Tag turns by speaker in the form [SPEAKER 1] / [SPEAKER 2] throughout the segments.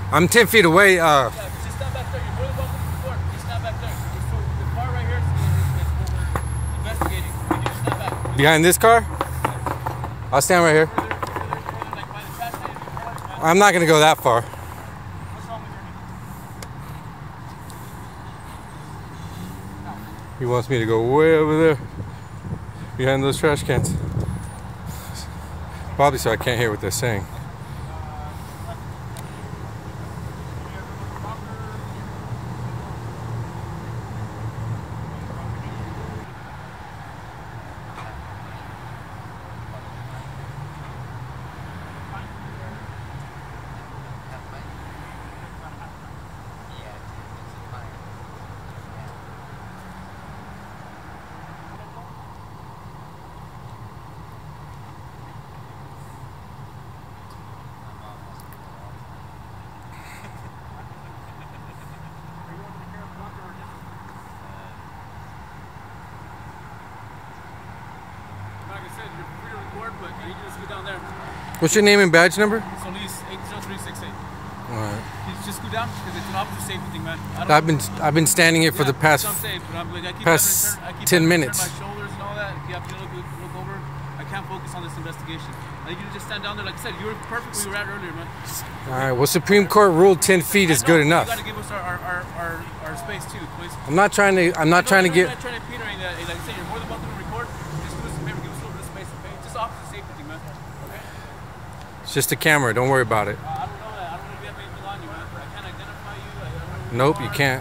[SPEAKER 1] I'm 10 feet away.
[SPEAKER 2] Yeah, just stand back there. You're more than welcome to the court. Just stand back there. The car right here is what we're investigating. You just stand back.
[SPEAKER 1] Behind this car? I'll stand right here.
[SPEAKER 2] Further, like by the trash can in your car.
[SPEAKER 1] I'm not gonna go that far.
[SPEAKER 2] What's wrong with your knee?
[SPEAKER 1] He wants me to go way over there, behind those trash cans. Probably so I can't hear what they're saying.
[SPEAKER 2] Like I said, you're free to record, but you can just go down there.
[SPEAKER 1] What's your name and badge number?
[SPEAKER 2] It's only 80368.
[SPEAKER 1] Alright.
[SPEAKER 2] You just go down because it's an officer safety thing, man.
[SPEAKER 1] I've been standing here for the past
[SPEAKER 2] I keep
[SPEAKER 1] past
[SPEAKER 2] having to
[SPEAKER 1] 10
[SPEAKER 2] having to
[SPEAKER 1] minutes.
[SPEAKER 2] turn my shoulders and all that. If you have to look over, I can't focus on this investigation. I think you just stand down there. Like I said, you were perfect where you were at earlier, man.
[SPEAKER 1] Alright, well, Supreme Court ruled 10 feet is good enough.
[SPEAKER 2] You gotta give us our space too, please.
[SPEAKER 1] I'm not trying to get.
[SPEAKER 2] I'm not trying to impede or anything. Like I said, you're more than welcome to record. Just do us a favor, give us a little bit of space, okay? Just officer safety thing, man. Okay?
[SPEAKER 1] It's just a camera. Don't worry about it.
[SPEAKER 2] I don't know that. I don't know if you have anything on you, man. I can't identify you. I don't know
[SPEAKER 1] Nope, you can't.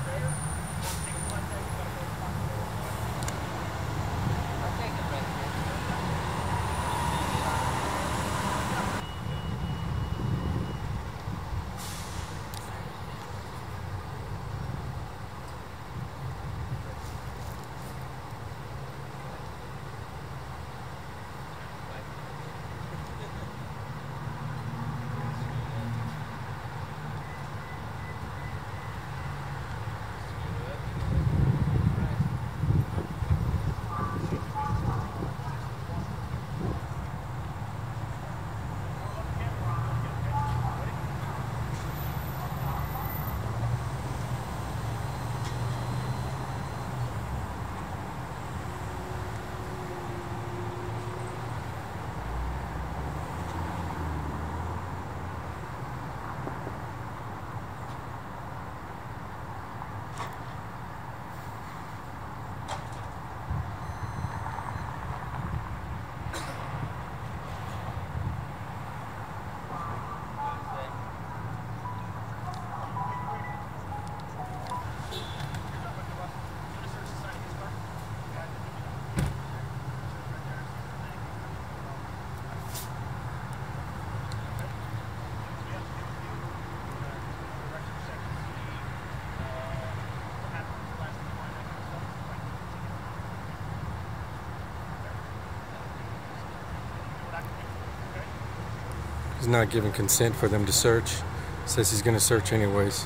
[SPEAKER 1] He's not giving consent for them to search. Says he's going to search anyways.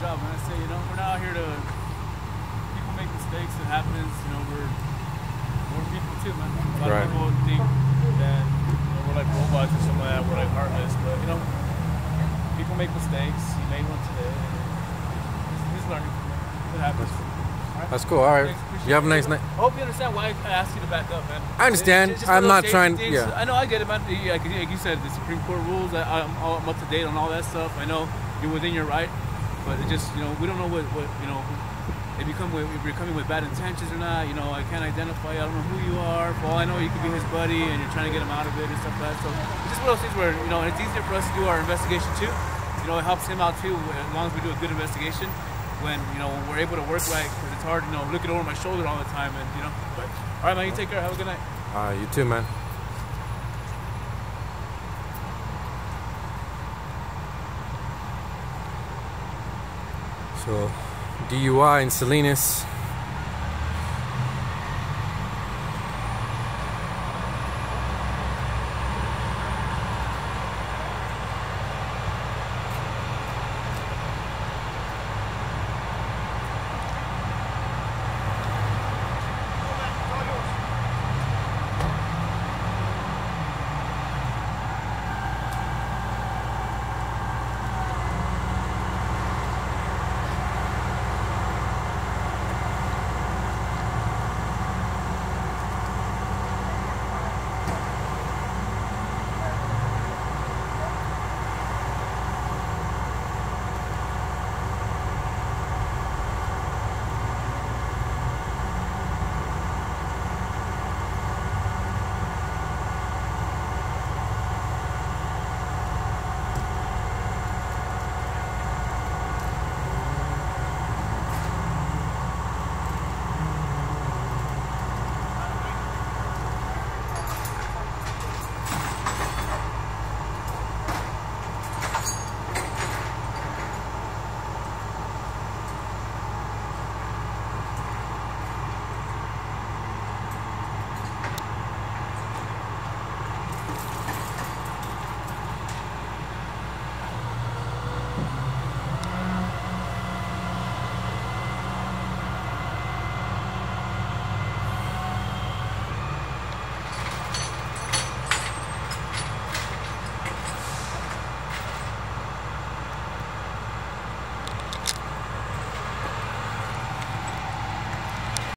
[SPEAKER 2] job, man. I say, you know, we're not out here to. People make mistakes. It happens. You know, we're people too, man. A lot of people think that we're like robots or something like that. We're like heartless, but you know, people make mistakes. He made one today. He's learning. It happens. Right.
[SPEAKER 1] That's cool. All right. You have a nice night.
[SPEAKER 2] I hope you understand why I asked you to back up, man.
[SPEAKER 1] I understand. I'm not trying. Yeah.
[SPEAKER 2] I know. I get it, man. Like you said, the Supreme Court rules. I'm up to date on all that stuff. I know you're within your right, but it just, you know, we don't know what you know. If you're coming with bad intentions or not, you know, I can't identify you. I don't know who you are. For all I know, you could be his buddy, and you're trying to get him out of it and stuff like that. So it's just one of those things where, you know, and it's easier for us to do our investigation too. You know, it helps him out too, as long as we do a good investigation. When, you know, when we're able to work right, because it's hard, you know, looking over my shoulder all the time, and you know. But all right, man, you take care. Have a good night.
[SPEAKER 1] You too, man. So, DUI in Salinas.